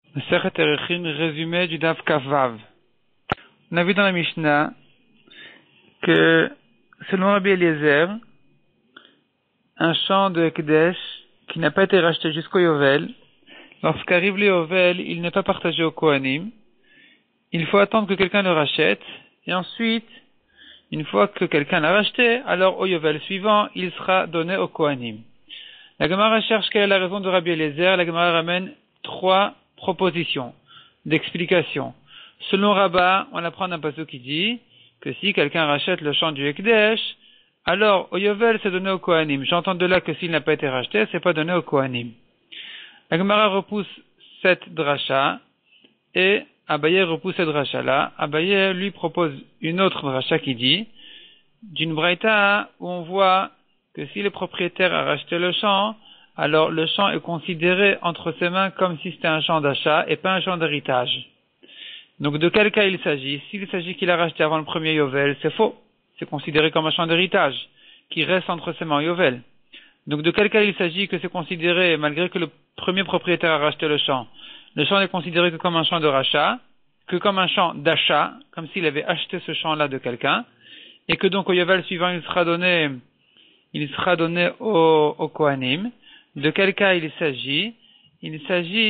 Sechet Erechin, résumé du Daf Kavav. On a vu dans la Mishnah que, selon Rabbi Eliezer, un champ de Ekdesh qui n'a pas été racheté jusqu'au Yovel, lorsqu'arrive le Yovel, il n'est pas partagé au Kohanim. Il faut attendre que quelqu'un le rachète, et ensuite, une fois que quelqu'un l'a racheté, alors au Yovel suivant, il sera donné au Kohanim. La Gemara cherche quelle est la raison de Rabbi Eliezer. La Gemara ramène 3 propositions d'explication. Selon Rabbah, on apprend d'un passage qui dit que si quelqu'un rachète le champ du Ekdesh, alors au Yovel c'est donné au Kohanim. J'entends de là que s'il n'a pas été racheté, c'est pas donné au Kohanim. La Gemara repousse cette dracha et Abaye repousse cette dracha-là. Abaye lui propose une autre dracha qui dit d'une braïta où on voit que si le propriétaire a racheté le champ, alors le champ est considéré entre ses mains comme si c'était un champ d'achat et pas un champ d'héritage. Donc de quel cas il s'agit? S'il s'agit qu'il a racheté avant le premier Yovel, c'est faux. C'est considéré comme un champ d'héritage qui reste entre ses mains Yovel. Donc de quel cas il s'agit que c'est considéré, malgré que le premier propriétaire a racheté le champ n'est considéré que comme un champ de rachat, que comme un champ d'achat, comme s'il avait acheté ce champ-là de quelqu'un, et que donc au Yovel suivant il sera donné au Kohanim. De quel cas il s'agit? Il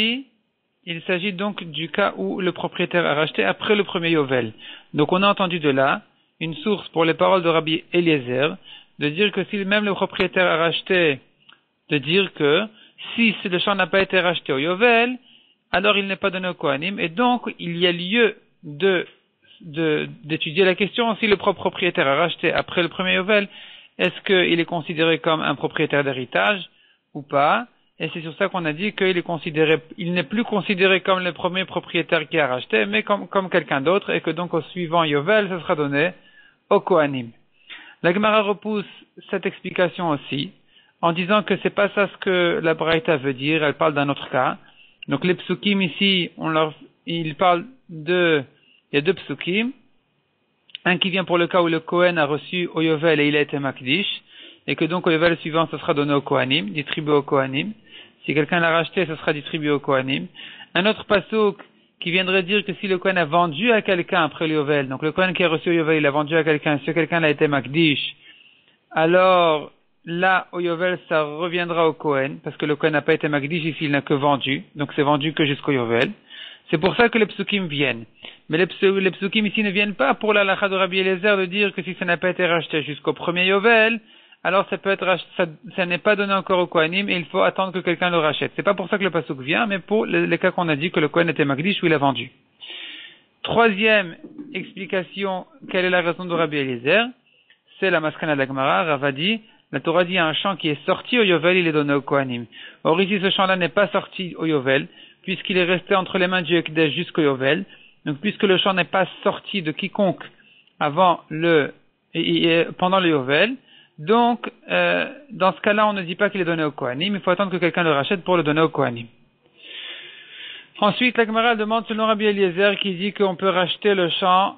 s'agit donc du cas où le propriétaire a racheté après le premier Yovel. Donc on a entendu de là une source pour les paroles de Rabbi Eliezer, de dire que si même le propriétaire a racheté, de dire que si le champ n'a pas été racheté au Yovel, alors il n'est pas donné au Kohanim, et donc il y a lieu d'étudier la question si le propre propriétaire a racheté après le premier Yovel, est-ce qu'il est considéré comme un propriétaire d'héritage ou pas? Et c'est sur ça qu'on a dit il n'est plus considéré comme le premier propriétaire qui a racheté, mais comme quelqu'un d'autre, et que donc au suivant Yovel, ce sera donné au Kohanim. La Gemara repousse cette explication aussi, en disant que c'est pas ça ce que la Braïta veut dire, elle parle d'un autre cas. Donc les psukim ici, il y a 2 psukim, un qui vient pour le cas où le Kohen a reçu au Yovel et il a été Makdish, et que donc au Yovel suivant, ce sera donné au Kohanim, distribué au Kohanim. Si quelqu'un l'a racheté, ce sera distribué au Kohanim. Un autre pasuk qui viendrait dire que si le Kohen a vendu à quelqu'un après le Yovel, donc le Kohen qui a reçu au Yovel, il a vendu à quelqu'un, si quelqu'un l'a été Makdish, alors là, au Yovel, ça reviendra au Kohen, parce que le Kohen n'a pas été Makdish ici, il n'a que vendu, donc c'est vendu que jusqu'au Yovel. C'est pour ça que les psukim viennent. Mais les psukim ici ne viennent pas pour la halakha de Rabbi Eliezer de dire que si ça n'a pas été racheté jusqu'au premier Yovel, alors ça n'est pas donné encore au Kohanim et il faut attendre que quelqu'un le rachète. C'est pas pour ça que le pasuk vient, mais pour les cas qu'on a dit que le Kohen était Makdish ou il a vendu. Troisième explication, quelle est la raison de Rabbi Eliezer? C'est la maskana de la Gemara. Rava dit, la Torah dit un champ qui est sorti au Yovel, il est donné au Kohanim. Or ici, ce champ-là n'est pas sorti au Yovel, puisqu'il est resté entre les mains du Ekdesh jusqu'au Yovel. Donc puisque le champ n'est pas sorti de quiconque pendant le Yovel, donc dans ce cas-là, on ne dit pas qu'il est donné au Kohanim, il faut attendre que quelqu'un le rachète pour le donner au Kohanim. Ensuite, la Gemara demande selon Rabbi Eliezer qui dit qu'on peut racheter le champ,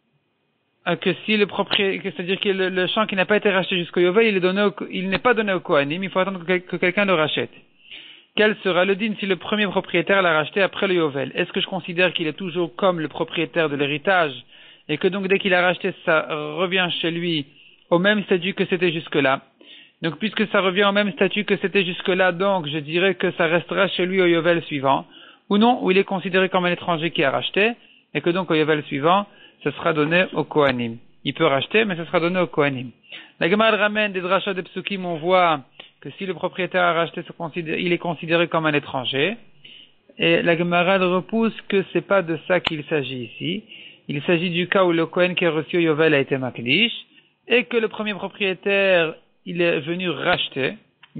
que si c'est-à-dire que le champ qui n'a pas été racheté jusqu'au Yovel, il n'est pas donné au Kohanim, il faut attendre que quelqu'un le rachète. Quel sera le din si le premier propriétaire l'a racheté après le Yovel? Est-ce que je considère qu'il est toujours comme le propriétaire de l'héritage et que donc dès qu'il a racheté, ça revient chez lui au même statut que c'était jusque-là? Donc puisque ça revient au même statut que c'était jusque-là, donc je dirais que ça restera chez lui au Yovel suivant, ou non, où il est considéré comme un étranger qui a racheté, et que donc au Yovel suivant, ce sera donné au Kohanim. Il peut racheter, mais ce sera donné au Kohanim. La Gemara ramène des drachas de psukim, on voit que si le propriétaire a racheté, il est considéré comme un étranger. Et la Gemara repousse que c'est pas de ça qu'il s'agit ici. Il s'agit du cas où le Kohen qui a reçu au Yovel a été Makdish, et que le premier propriétaire, il est venu racheter.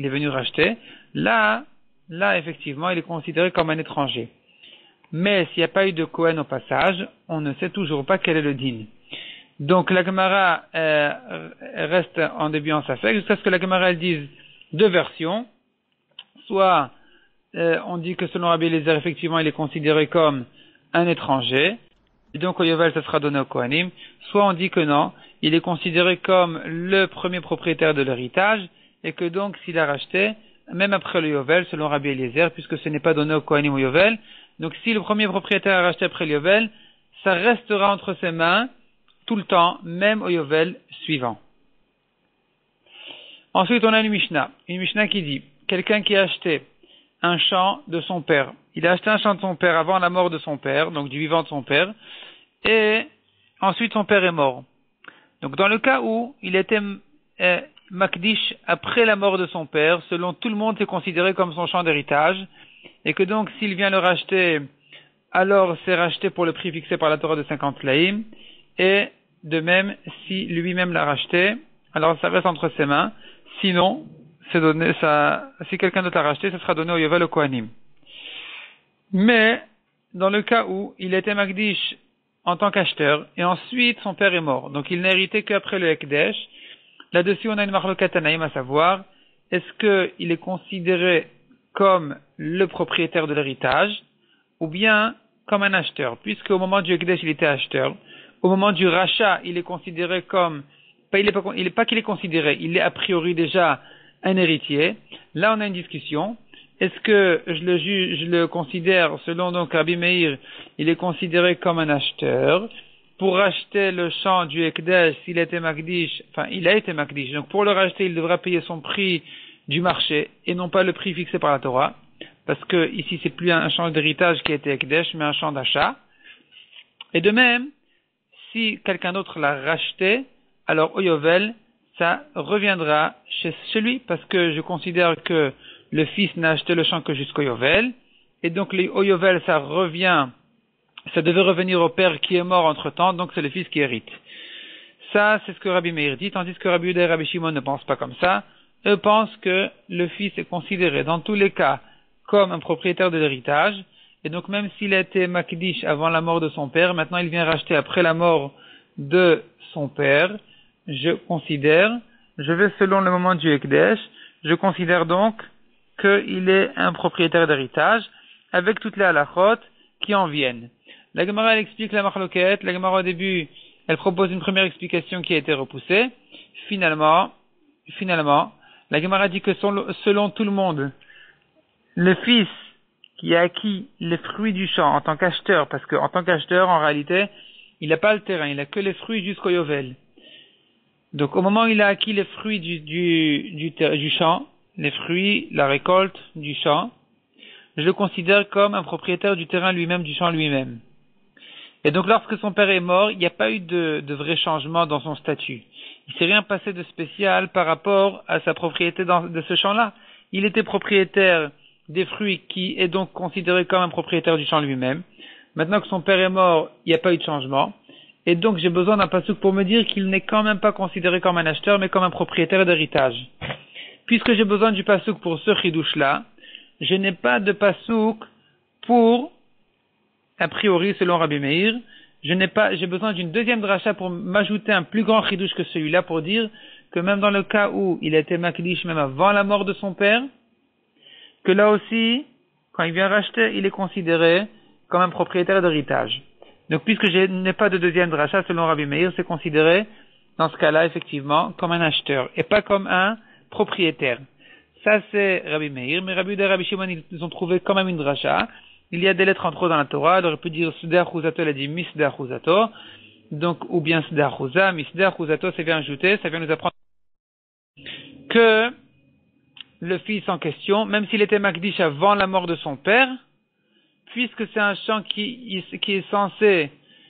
Là, effectivement, il est considéré comme un étranger. Mais s'il n'y a pas eu de Kohen au passage, on ne sait toujours pas quel est le din. Donc la Gemara reste en début en safek, jusqu'à ce que la Gemara elle dise 2 versions. Soit on dit que selon Rabbi Eliezer, effectivement, il est considéré comme un étranger, et donc au Yovel, ça sera donné au Kohanim. Soit on dit que non, il est considéré comme le premier propriétaire de l'héritage, et que donc s'il a racheté, même après le Yovel, selon Rabbi Eliezer, puisque ce n'est pas donné au Kohanim au Yovel, Donc si le premier propriétaire a racheté après le Yovel, ça restera entre ses mains tout le temps, même au Yovel suivant. Ensuite, on a une Mishnah qui dit, quelqu'un qui a acheté un champ de son père. Il a acheté un champ de son père avant la mort de son père, donc du vivant de son père, et ensuite son père est mort. Donc dans le cas où il était Makdish après la mort de son père, selon tout le monde c'est considéré comme son champ d'héritage, et que donc s'il vient le racheter, alors c'est racheté pour le prix fixé par la Torah de 50 laïm, et de même si lui-même l'a racheté, alors ça reste entre ses mains, sinon c'est donné, si quelqu'un d'autre l'a racheté, ça sera donné au Yovel au Kohanim. Mais dans le cas où il était Makdish en tant qu'acheteur, et ensuite son père est mort, donc il n'a hérité qu'après le Ekdesh, là-dessus on a une Marlokat Tanaïm à savoir, est-ce qu'il est considéré comme le propriétaire de l'héritage, ou bien comme un acheteur, puisque au moment du Ekdesh il était acheteur, au moment du rachat il est considéré comme, il est pas qu'il est considéré, il est a priori déjà un héritier. Là on a une discussion. Est-ce que je le considère, selon donc Rabbi Meir, il est considéré comme un acheteur pour racheter le champ du Ekdesh s'il était Makdish, enfin il a été Makdish, donc pour le racheter il devra payer son prix du marché et non pas le prix fixé par la Torah, parce que ici c'est plus un champ d'héritage qui a été Ekdesh mais un champ d'achat. Et de même, si quelqu'un d'autre l'a racheté, alors au Yovel, ça reviendra chez lui, parce que je considère que le fils n'a acheté le champ que jusqu'au Yovel, et donc au Yovel, ça devait revenir au père qui est mort entre temps, donc c'est le fils qui hérite. Ça, c'est ce que Rabbi Meir dit, tandis que Rabbi Yehuda et Rabbi Shimon ne pensent pas comme ça. Eux pensent que le fils est considéré dans tous les cas comme un propriétaire de l'héritage, et donc même s'il a été Makdish avant la mort de son père, maintenant il vient racheter après la mort de son père, je vais selon le moment du Ekdesh, je considère donc qu'il est un propriétaire d'héritage, avec toutes les halachot qui en viennent. La Gemara, elle explique la Marloquette. La Gemara, au début, elle propose une première explication qui a été repoussée. Finalement, la Gemara dit que selon tout le monde, le fils qui a acquis les fruits du champ en tant qu'acheteur, parce qu'en tant qu'acheteur, en réalité, il n'a pas le terrain, il n'a que les fruits jusqu'au Yovel. Donc, au moment où il a acquis les fruits du champ, les fruits, la récolte du champ, je le considère comme un propriétaire du terrain lui-même, du champ lui-même. Et donc, lorsque son père est mort, il n'y a pas eu de vrai changement dans son statut. Il ne s'est rien passé de spécial par rapport à sa propriété de ce champ-là. Il était propriétaire des fruits qui est donc considéré comme un propriétaire du champ lui-même. Maintenant que son père est mort, il n'y a pas eu de changement. Et donc, j'ai besoin d'un pasouk pour me dire qu'il n'est quand même pas considéré comme un acheteur, mais comme un propriétaire d'héritage. Puisque j'ai besoin du pasouk pour ce chidouche-là, je n'ai pas de pasouk pour, a priori, selon Rabbi Meir, j'ai besoin d'une deuxième dracha pour m'ajouter un plus grand chidouche que celui-là pour dire que même dans le cas où il a été makdish même avant la mort de son père, que là aussi, quand il vient racheter, il est considéré comme un propriétaire d'héritage. Donc, puisque je n'ai pas de deuxième dracha, selon Rabbi Meir, c'est considéré, dans ce cas-là, effectivement, comme un acheteur, et pas comme un propriétaire. Ça, c'est Rabbi Meir, mais Rabbi Yehuda et Rabbi Shimon, ils ont trouvé quand même une dracha. Il y a des lettres en trop dans la Torah, on aurait pu dire Seder Chuzato, elle a dit Misder Chuzato, donc, ou bien Seder Chuza, Misder Chuzato, ça vient ajouter, ça vient nous apprendre que le fils en question, même s'il était Makdish avant la mort de son père, puisque c'est un champ qu'il est censé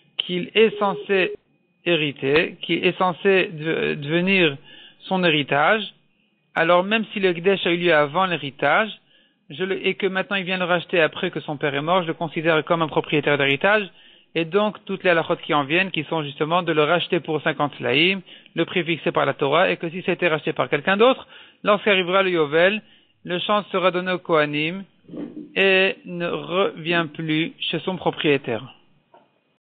hériter, qui est censé devenir son héritage, alors même si le Gdesh a eu lieu avant l'héritage, et que maintenant il vient le racheter après que son père est mort, je le considère comme un propriétaire d'héritage, et donc toutes les halachot qui en viennent, qui sont justement de le racheter pour 50 laïm, le prix fixé par la Torah, et que si ça a été racheté par quelqu'un d'autre, lorsqu'arrivera le Yovel, le champ sera donné au Kohanim, et ne revient plus chez son propriétaire.